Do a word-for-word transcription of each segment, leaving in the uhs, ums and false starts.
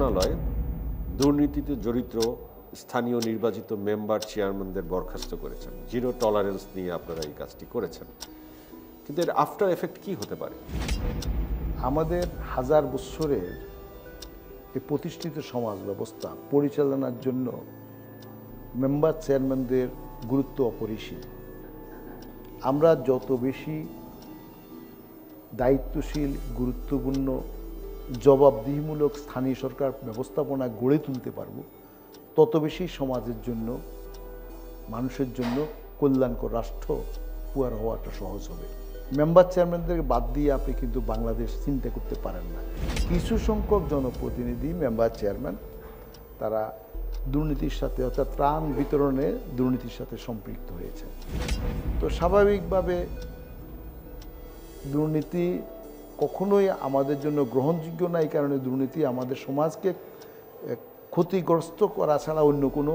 মন্ত্রণালয় দুর্নীতিতে জড়িত স্থানীয় নির্বাচিত মেম্বার চেয়ারম্যানদের বরখাস্ত করেছেন। জিরো টলারেন্স নিয়ে আপনারা এই কাজটি করেছেন, কিন্তু এর আফটার এফেক্ট কি হতে পারে? আমাদের হাজার বৎসরের এই প্রতিষ্ঠিত সমাজ ব্যবস্থা পরিচালনার জন্য মেম্বার চেয়ারম্যানদের গুরুত্ব অপরিসীম। আমরা যত বেশি দায়িত্বশীল, গুরুত্বপূর্ণ, জবাবদিহিমূলক স্থানীয় সরকার ব্যবস্থাপনা গড়ে তুলতে পারব, তত বেশি সমাজের জন্য, মানুষের জন্য কল্যাণকর রাষ্ট্র পুয়ার হওয়াটা সহজ হবে। মেম্বার চেয়ারম্যানদের বাদ দিয়ে আপনি কিন্তু বাংলাদেশ চিন্তা করতে পারেন না। কিছু সংখ্যক জনপ্রতিনিধি মেম্বার চেয়ারম্যান তারা দুর্নীতির সাথে, অর্থাৎ ত্রাণ বিতরণে দুর্নীতির সাথে সম্পৃক্ত হয়েছে। তো স্বাভাবিকভাবে দুর্নীতি কখনোই আমাদের জন্য গ্রহণযোগ্য না। এই কারণে দুর্নীতি আমাদের সমাজকে ক্ষতিগ্রস্ত করা ছাড়া অন্য কোনো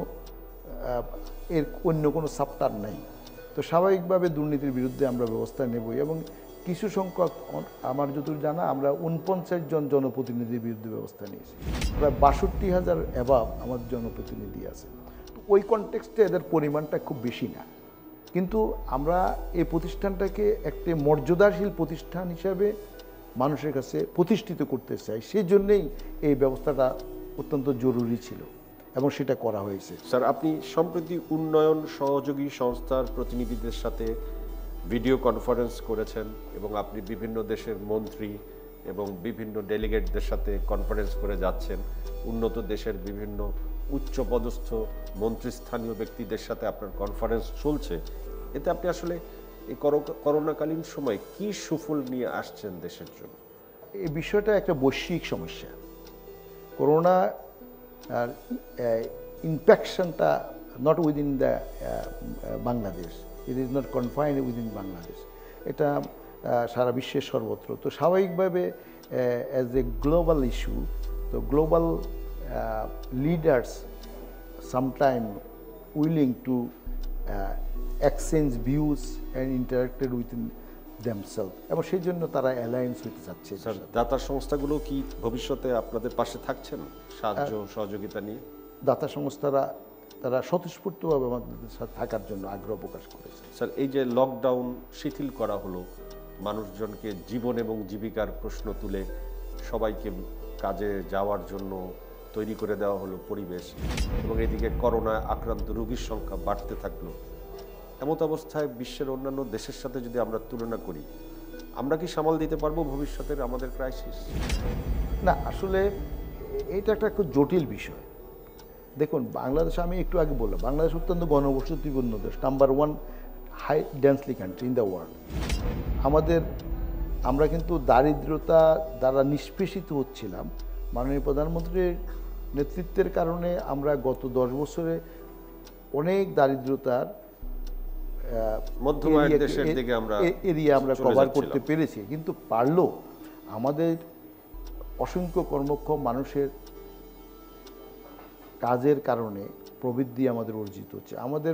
এর অন্য কোনো সাপ্তার নাই। তো স্বাভাবিকভাবে দুর্নীতির বিরুদ্ধে আমরা ব্যবস্থা নেবই, এবং কিছু সংখ্যক, আমার যতদূর জানা, আমরা উনপঞ্চাশ জন জনপ্রতিনিধির বিরুদ্ধে ব্যবস্থা নিয়েছি। প্রায় বাষট্টি হাজার অ্যাবাব আমাদের জনপ্রতিনিধি আছে। তো ওই কনটেক্সটে এদের পরিমাণটা খুব বেশি না, কিন্তু আমরা এই প্রতিষ্ঠানটাকে একটি মর্যাদাশীল প্রতিষ্ঠান হিসাবে মানুষের কাছে প্রতিষ্ঠিত করতে চাই। সেই জন্যেই এই ব্যবস্থাটা অত্যন্ত জরুরি ছিল এবং সেটা করা হয়েছে। স্যার, আপনি সম্প্রতি উন্নয়ন সহযোগী সংস্থার প্রতিনিধিদের সাথে ভিডিও কনফারেন্স করেছেন, এবং আপনি বিভিন্ন দেশের মন্ত্রী এবং বিভিন্ন ডেলিগেটদের সাথে কনফারেন্স করে যাচ্ছেন। উন্নত দেশের বিভিন্ন উচ্চপদস্থ মন্ত্রীস্থানীয় ব্যক্তিদের সাথে আপনার কনফারেন্স চলছে। এতে আপনি আসলে এই করোনাকালীন সময় কি সুফল নিয়ে আসছেন দেশের জন্য? এই বিষয়টা একটা বৈশ্বিক সমস্যা। করোনা আর ইনফেকশনটা not within the Bangladesh, it is not confined within Bangladesh, এটা সারা বিশ্বের সর্বত্র। তো স্বাভাবিকভাবে অ্যাজ এ গ্লোবাল ইস্যু, তো global leaders sometime willing to exchange views and interacted within themselves, এবং সেই জন্য তারা অ্যালায়েন্স হতে চাচ্ছে। স্যার, দাতা সংস্থাগুলো কি ভবিষ্যতে আপনাদের পাশে থাকছেন সাহায্য সহযোগিতা নিয়ে? দাতা সংস্থারা তারা স্বতঃস্ফূর্তভাবে আমাদের সাথে থাকার জন্য আগ্রহ প্রকাশ করেছে। স্যার, এই যে লকডাউন শিথিল করা হলো, মানুষজনকে জীবন এবং জীবিকার প্রশ্ন তুলে সবাইকে কাজে যাওয়ার জন্য তৈরি করে দেওয়া হলো পরিবেশ, এবং এদিকে করোনায় আক্রান্ত রোগীর সংখ্যা বাড়তে থাকলো। এমত অবস্থায় বিশ্বের অন্যান্য দেশের সাথে যদি আমরা তুলনা করি, আমরা কি সামাল দিতে পারবো ভবিষ্যতের আমাদের ক্রাইসিস? না, আসলে এটা একটা খুব জটিল বিষয়। দেখুন, বাংলাদেশ, আমি একটু আগে বললাম, বাংলাদেশ অত্যন্ত ঘনবসতিপূর্ণ দেশ, number one high densely country in the world. আমাদের আমরা কিন্তু দারিদ্রতা দ্বারা নিষ্পেষিত হচ্ছিলাম। মাননীয় প্রধানমন্ত্রীর নেতৃত্বের কারণে আমরা গত দশ বছরে অনেক দারিদ্রতার এরিয়া আমরা কভার করতে পেরেছি, কিন্তু পারলেও আমাদের অসংখ্য কর্মক্ষম মানুষের কাজের কারণে প্রবৃদ্ধি আমাদের অর্জিত হচ্ছে। আমাদের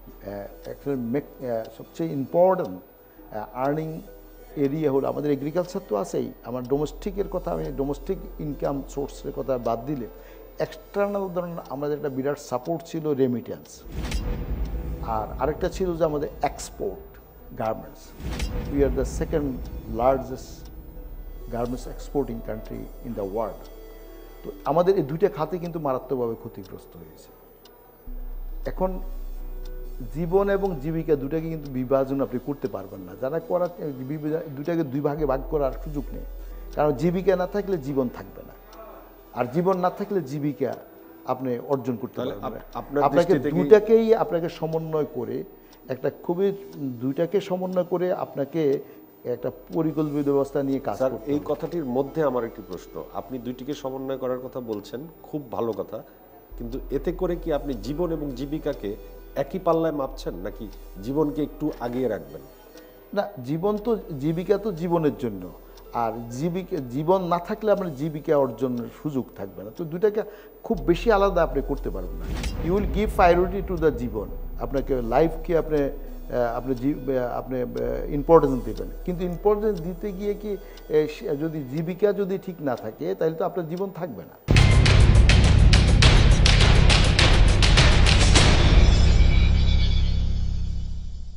সবচেয়ে ইম্পর্ট্যান্ট আর্নিং এরিয়া হলো আমাদের এগ্রিকালচার, তো আছেই। আমার ডোমেস্টিকের কথা, আমি ডোমেস্টিক ইনকাম সোর্সের কথা বাদ দিলে এক্সটার্নাল ধরুন আমাদের একটা বিরাট সাপোর্ট ছিল রেমিটেন্স, আর আরেকটা ছিল যে আমাদের export garments. We are the second largest garments exporting country in the world. তো আমাদের এই দুইটা খাতে কিন্তু মারাত্মকভাবে ক্ষতিগ্রস্ত হয়েছে। এখন জীবন এবং জীবিকা দুটাকে কিন্তু বিভাজন আপনি করতে পারবেন না। যারা করার দুটাকে দুই ভাগে ভাগ করার সুযোগ নেই, কারণ জীবিকা না থাকলে জীবন থাকবে না, আর জীবন না থাকলে জীবিকা আপনি অর্জন করতে পারবেন না। আপনাকে দুটাকেই আপনাকে সমন্বয় করে একটা খুবই দুইটাকে সমন্বয় করে আপনাকে একটা পরিকল্পিত ব্যবস্থা নিয়ে কাজ করতে হবে। এই কথাটির মধ্যে আমার একটি প্রশ্ন, আপনি দুইটিকে সমন্বয় করার কথা বলছেন, খুব ভালো কথা, কিন্তু এতে করে কি আপনি জীবন এবং জীবিকাকে একই পাল্লায় মাপছেন, নাকি জীবনকে একটু আগিয়ে রাখবেন? না, জীবন তো, জীবিকা তো জীবনের জন্য, আর জীবিকা জীবন না থাকলে আপনার জীবিকা অর্জনের সুযোগ থাকবে না। তো দুটাকে খুব বেশি আলাদা আপনি করতে পারবেন না। You will give priority to the জীবন, আপনাকে লাইফকে আপনি আপনি আপনি ইম্পর্টেন্স দেবেন, কিন্তু ইম্পর্টেন্স দিতে গিয়ে কি যদি জীবিকা যদি ঠিক না থাকে তাহলে তো আপনার জীবন থাকবে না।